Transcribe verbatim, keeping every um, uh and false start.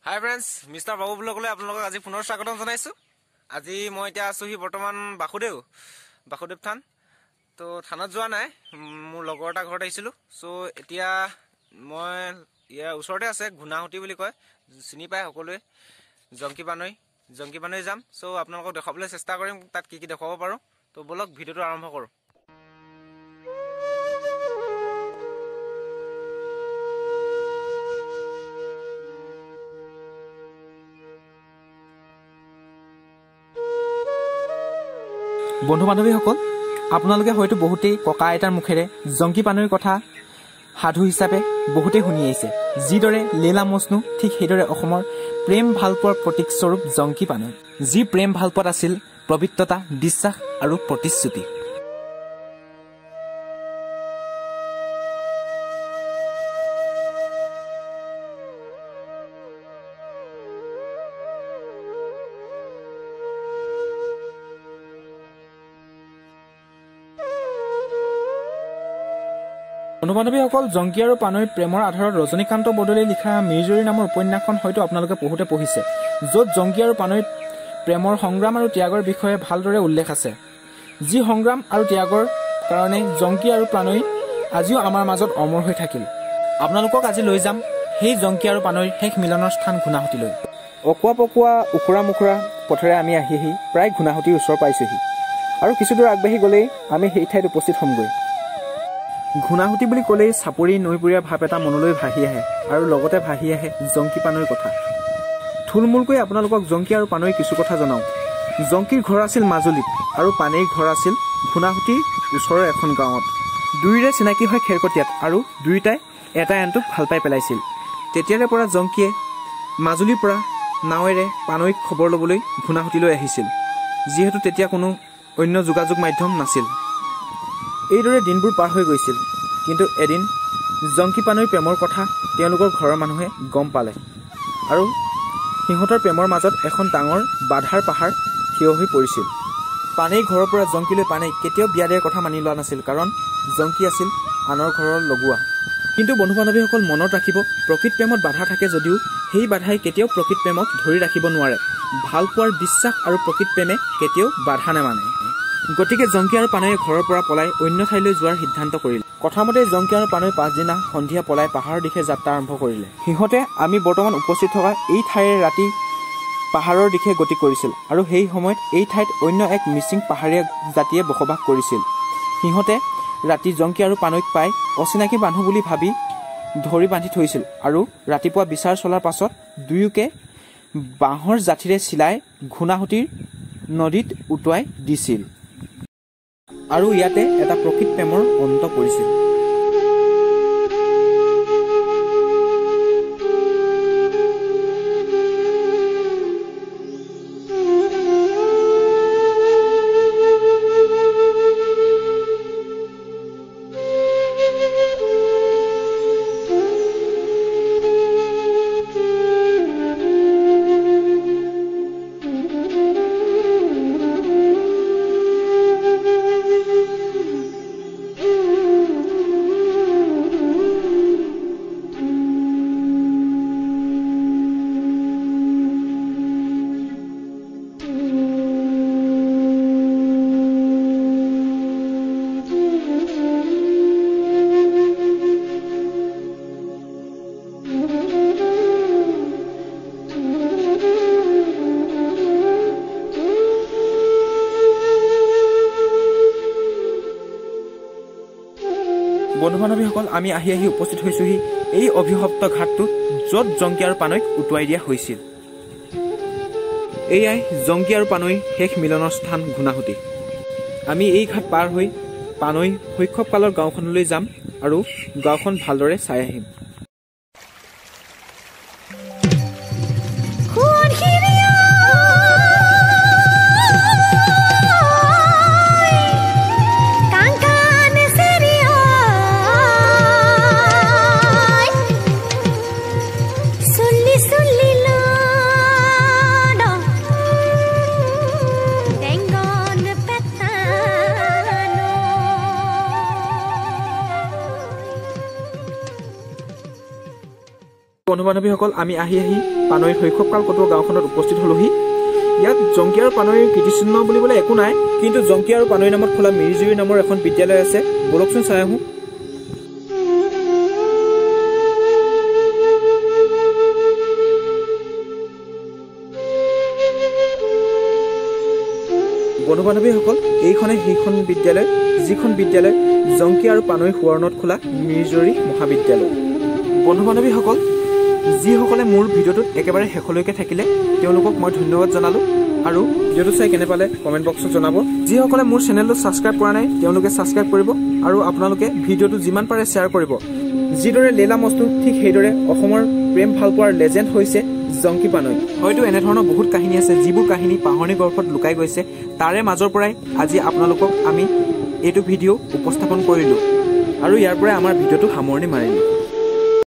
Hi friends, Mister Babu blogলৈ আপোনালোকক আজি পুনৰ স্বাগতম জনাইছো। আজি মই এতিয়া আছো হি বৰ্তমান বাসুদেৱ বাসুদেৱ থান। তো থানত যোৱা নাই, মোৰ লগৰ এটা ঘৰত আহিছিলো। সো এতিয়া মই ইয়া ওচৰতে আছে ঘুনাহুটি বুলি কয়, চিনি পায় সকলোৱে। জংকি পানৈ জংকি পানৈ যাম। সো আপোনালোকক দেখাবলৈ চেষ্টা কৰিম তাত কি কি দেখাব পাৰো। তো বলক ভিডিওটো আৰম্ভ কৰো। বন্ধু বান্ধৱীসকল, আপোনালোকে হয়তো বহুতেই ককা আইতাৰ মুখেৰে জংকি পানৈৰ কথা সাধু হিচাপে বহুতেই শুনি আহিছে। যিদৰে লীলা মজনু, ঠিক সেইদৰে অসমৰ প্ৰেম ভালপোৱাৰ প্ৰতীকস্বৰূপ জংকি পানৈ, যি প্ৰেম ভালপোৱাত আছিল পবিত্ৰতা, বিশ্বাস আৰু প্ৰতিশ্ৰুতি। বন্ধু বান্ধৱীসকল, জংকি আৰু পানৈৰ প্ৰেমৰ আধাৰত ৰজনীকান্ত বৰদলৈয়ে লিখা মিৰিজুৰি নামৰ উপন্যাসখন হয়তো আপোনালোকে বহুতে পঢ়িছে, য'ত জংকি আৰু পানৈৰ প্ৰেমৰ সংগ্ৰাম আৰু ত্যাগৰ বিষয়ে ভালদৰে উল্লেখ আছে। যি সংগ্ৰাম আৰু ত্যাগৰ কাৰণে জংকি আৰু পানৈ আজিও আমাৰ মাজত অমৰ হৈ থাকিল। আপোনালোকক আজি লৈ যাম সেই জংকি আৰু পানৈৰ শেষ মিলনৰ স্থান ঘুনাহুটিলৈ। অকোৱা পকোৱা উখুৰা মুখুৰা পথেৰে আমি আহি আহি প্ৰায় ঘুনাহুটিৰ ওচৰ পাইছোহি, আৰু কিছুদূৰ আগবাঢ়ি গ'লেই আমি সেই ঠাইত উপস্থিত হ'মগৈ। ঘুনাহুটি বুলি ক'লেই চাপৰি নৈপৰীয়া ভাৱ এটা মনলৈ ভাহি আহে, আৰু লগতে ভাহি আহে জংকি পানৈৰ কথা। থুলমূলকৈ আপোনালোকক জংকি আৰু পানৈৰ কিছু কথা জনাওঁ। জংকিৰ ঘৰ আছিল মাজুলীত আৰু পানৈৰ ঘৰ আছিল ঘুনাহুটিৰ ওচৰৰ এখন গাঁৱত। দুয়োৰে চিনাকি হয় খেৰকটীয়াত, আৰু দুয়োটাই এটা আনটোক ভাল পাই পেলাইছিল। তেতিয়াৰে পৰা জংকিয়ে মাজুলীৰ পৰা নাৱেৰে পানৈক খবৰ ল'বলৈ ঘুনাহুটিলৈ আহিছিল, যিহেতু তেতিয়া কোনো অন্য যোগাযোগ মাধ্যম নাছিল। এইদৰে দিনবোৰ পাৰ হৈ গৈছিল, কিন্তু এদিন জংকি পানৈৰ প্ৰেমৰ কথা তেওঁলোকৰ ঘৰৰ মানুহে গম পালে, আৰু সিহঁতৰ প্ৰেমৰ মাজত এখন ডাঙৰ বাধাৰ পাহাৰ থিয় হৈ পৰিছিল। পানৈৰ ঘৰৰ পৰা জংকিলৈ পানৈক কেতিয়াও বিয়া দিয়াৰ কথা মানি লোৱা নাছিল, কাৰণ জংকি আছিল আনৰ ঘৰৰ লগোৱা। কিন্তু বন্ধু বান্ধৱীসকল, মনত ৰাখিব, প্ৰকৃত প্ৰেমত বাধা থাকে যদিও সেই বাধাই কেতিয়াও প্ৰকৃত প্ৰেমক ধৰি ৰাখিব নোৱাৰে। ভাল পোৱাৰ বিশ্বাস আৰু প্ৰকৃত প্ৰেমে কেতিয়াও বাধা নেমানে। গতিকে জংকি আৰু পানৈয়ে ঘৰৰ পৰা পলাই অন্য ঠাইলৈ যোৱাৰ সিদ্ধান্ত কৰিলে। কথামতে জংকি আৰু পানৈ পাছদিনা সন্ধিয়া পলাই পাহাৰৰ দিশে যাত্ৰা আৰম্ভ কৰিলে। সিহঁতে আমি বৰ্তমান উপস্থিত থকা এই ঠাইৰে ৰাতি পাহাৰৰ দিশে গতি কৰিছিল, আৰু সেই সময়ত এই ঠাইত অন্য এক মিচিং পাহাৰীয়া জাতিয়ে বসবাস কৰিছিল। সিহঁতে ৰাতি জংকি আৰু পানৈক পাই অচিনাকি মানুহ বুলি ভাবি ধৰি বান্ধি থৈছিল, আৰু ৰাতিপুৱা বিচাৰ চলাৰ পাছত দুয়োকে বাঁহৰ জাঠিৰে চিলাই ঘুনাহুটিৰ নদীত উটুৱাই দিছিল, আৰু ইয়াতে এটা প্ৰকৃত প্ৰেমৰ অন্ত পৰিছিল। বন্ধু বান্ধৱীসকল, আমি আহি আহি উপস্থিত হৈছোহি এই অভিশপ্ত ঘাটটোত, য'ত জংকি আৰু পানৈক উটুৱাই দিয়া হৈছিল। এয়াই জংকি আৰু পানৈৰ শেষ মিলনৰ স্থান ঘুনাহুটি। আমি এই ঘাট পাৰ হৈ পানৈ শৈশৱকালৰ গাঁওখনলৈ যাম, আৰু গাঁওখন ভালদৰে চাই আহিম। বন্ধু বান্ধৱীসকল আমি আহি আহি পানৈৰ শৈশৱকাল কটোৱা গাঁওখনত উপস্থিত হলোহি। ইয়াত জংকী আৰু পানৈৰ কীৰ্তিচিহ্ন বুলিবলৈ একো নাই, কিন্তু জংকী আৰু পানৈ নামত খোলা মিৰিজুৰি নামৰ এখন বিদ্যালয় আছে। বলকচোন চাই আহোঁ। বন্ধু বান্ধৱীসকল, এইখনে সেইখন বিদ্যালয় যিখন বিদ্যালয় জংকী আৰু পানৈৰ সোঁৱৰণত খোলা মিৰিজুৰি মহাবিদ্যালয়। বন্ধু বান্ধৱীসকল, যিসকলে মোৰ ভিডিঅ'টোত একেবাৰে শেষলৈকে থাকিলে তেওঁলোকক মই ধন্যবাদ জনালোঁ। আৰু ভিডিঅ'টো চাই কেনে পালে কমেণ্ট বক্সত জনাব। যিসকলে মোৰ চেনেলটো ছাবস্ক্ৰাইব কৰা নাই তেওঁলোকে ছাবস্ক্ৰাইব কৰিব আৰু আপোনালোকে ভিডিঅ'টো যিমান পাৰে শ্বেয়াৰ কৰিব। যিদৰে লেইলা মজনু ঠিক সেইদৰে অসমৰ প্ৰেম ভালপোৱাৰ লেজেণ্ড হৈছে জংকী পানৈ। হয়তো এনেধৰণৰ বহুত কাহিনী আছে যিবোৰ কাহিনী পাহৰণি গৰ্ভত লুকাই গৈছে। তাৰে মাজৰ পৰাই আজি আপোনালোকক আমি এইটো ভিডিঅ' উপস্থাপন কৰিলোঁ আৰু ইয়াৰ পৰাই আমাৰ ভিডিঅ'টো সামৰণি মাৰিলোঁ।